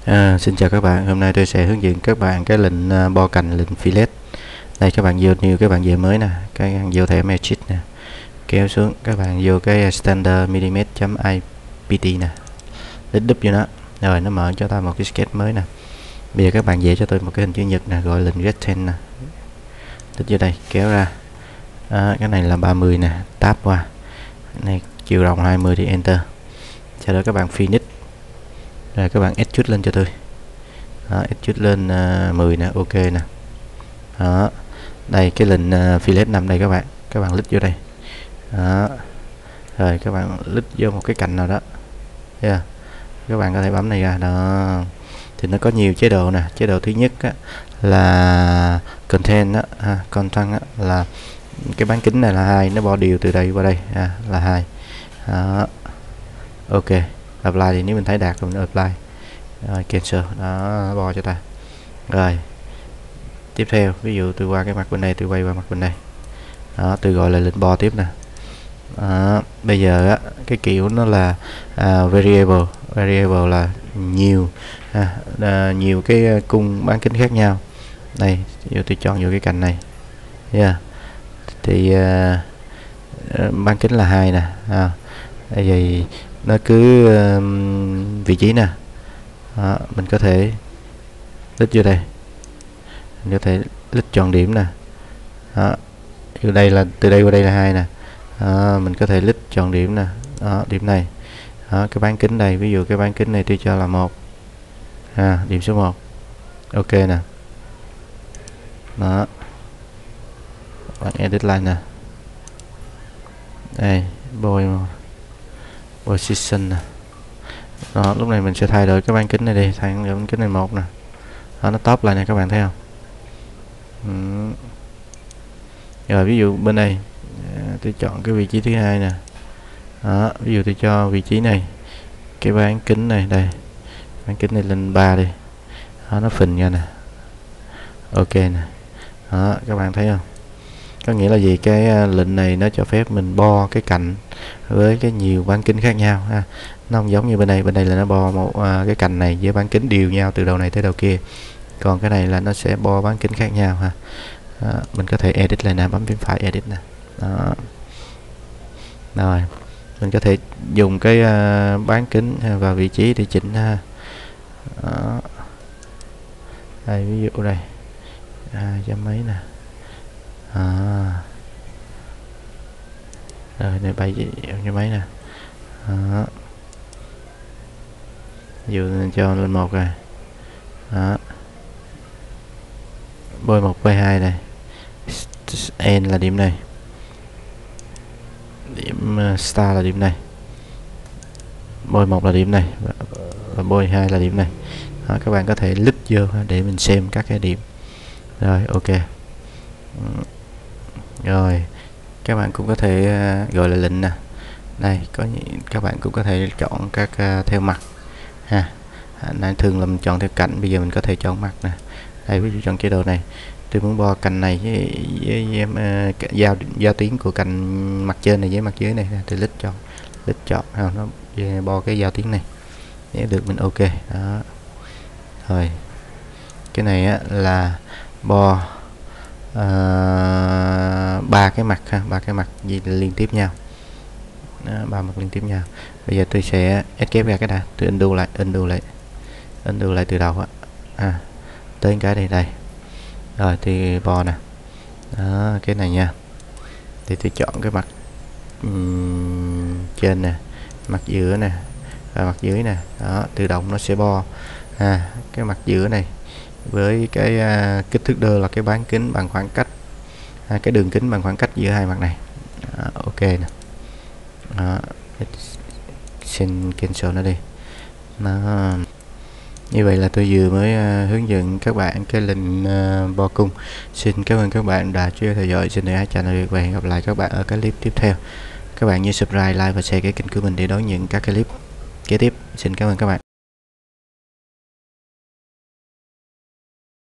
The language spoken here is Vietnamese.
Xin chào các bạn, hôm nay tôi sẽ hướng dẫn các bạn cái lệnh bo cành lệnh fillet. Đây các bạn vô như các bạn về mới nè, các bạn vô thẻ Magic nè, kéo xuống các bạn vô cái standard millimet.ipt nè, lít đúp vô nó, rồi nó mở cho ta một cái sketch mới nè. Bây giờ các bạn vẽ cho tôi một cái hình chữ nhật nè, gọi lệnh rectangle nè, tích vô đây kéo ra. Cái này là 30 nè, tab qua, cái này chiều rộng 20 thì enter. Sau đó các bạn finish. Rồi các bạn extrude lên cho tôi. Đó, extrude lên 10 nè, ok nè. Đó. Đây cái lệnh fillet nằm đây các bạn. Các bạn click vô đây. Đó. Rồi các bạn click vô một cái cạnh nào đó. Yeah. Các bạn có thể bấm này ra đó. Thì nó có nhiều chế độ nè. Chế độ thứ nhất á, là content á, content á, là cái bán kính này là 2, nó bo đều từ đây qua đây là 2. Đó. Ok. Apply thì nếu mình thấy đạt rồi mình apply. Rồi cancel, đó bo cho ta. Rồi tiếp theo ví dụ tôi qua cái mặt bên đây, tôi quay qua mặt bên đây, đó tôi gọi là lệnh bo tiếp nè. Bây giờ á, cái kiểu nó là variable là nhiều nhiều cái cung bán kính khác nhau. Đây giờ tôi chọn vô cái cạnh này, thì bán kính là 2 nè. Đây thì nó cứ vị trí nè. Đó, mình có thể click vô đây, mình có thể click chọn điểm nè. Đó, từ đây là từ đây qua đây là 2 nè. Đó, mình có thể click chọn điểm nè. Đó, điểm này. Đó, cái bán kính đây, ví dụ cái bán kính này tôi cho là 1. Điểm số 1. Ok nè. Đó. Bạn edit line nè. Đây, position nè. Đó, lúc này mình sẽ thay đổi cái bán kính này đi, thay cái bán kính này 1 nè. Đó, nó top lại nè, các bạn thấy không? Rồi ví dụ bên đây tôi chọn cái vị trí thứ 2 nè. Đó, ví dụ tôi cho vị trí này, cái bán kính này đây, bán kính này lên 3 đi. Đó, nó phình ra nè. Ok nè. Đó, các bạn thấy không? Có nghĩa là gì? Cái lệnh này nó cho phép mình bo cái cạnh với cái nhiều bán kính khác nhau ha. Nó không giống như bên đây là nó bo một cái cạnh này với bán kính đều nhau từ đầu này tới đầu kia. Còn cái này là nó sẽ bo bán kính khác nhau ha. Đó, mình có thể edit lại nè, bấm phím phải edit nè. Đó. Rồi mình có thể dùng cái bán kính và vị trí để chỉnh ha. Đó. Đây ví dụ đây 2 mấy nè. Rồi này 7 mấy nè. Đó. Ví dụ cho lên 1 rồi. Đó. Bôi 1 bôi 2 này, N là điểm này, điểm star là điểm này, bôi 1 là điểm này và bôi 2 là điểm này. Đó, các bạn có thể click vô để mình xem các cái điểm. Rồi ok. Rồi các bạn cũng có thể gọi là lệnh nè. Đây có các bạn cũng có thể chọn các theo mặt ha. Này thường là mình chọn theo cạnh, bây giờ mình có thể chọn mặt nè. Đây ví dụ chọn chế độ này, tôi muốn bo cạnh này với giao tuyến của cạnh mặt trên này với mặt dưới này, thì click chọn nó bo cái giao tuyến này nếu được mình ok. Đó. Rồi cái này á, là bo 3 cái mặt ha, 3 cái mặt gì liên tiếp nhau. 3 mặt liên tiếp nhau. Bây giờ tôi sẽ escape ra cái này, tôi undo lại từ đầu á. Tới cái đây. Rồi thì bo nè. Đó, cái này nha. Thì tôi chọn cái mặt trên nè, mặt giữa nè và mặt dưới nè. Đó, tự động nó sẽ bo cái mặt giữa này với cái kích thước đơ là cái bán kính bằng khoảng cách, cái đường kính bằng khoảng cách giữa hai mặt này. Đó, ok nè. Đó, xin cancel nó đi. Đó. Như vậy là tôi vừa mới hướng dẫn các bạn cái lệnh bo cung. Xin cảm ơn các bạn đã chú ý theo dõi. Xin để channel và hẹn gặp lại các bạn ở cái clip tiếp theo. Các bạn nhớ subscribe, like và share cái kênh của mình để đón nhận các cái clip kế tiếp. Xin cảm ơn các bạn.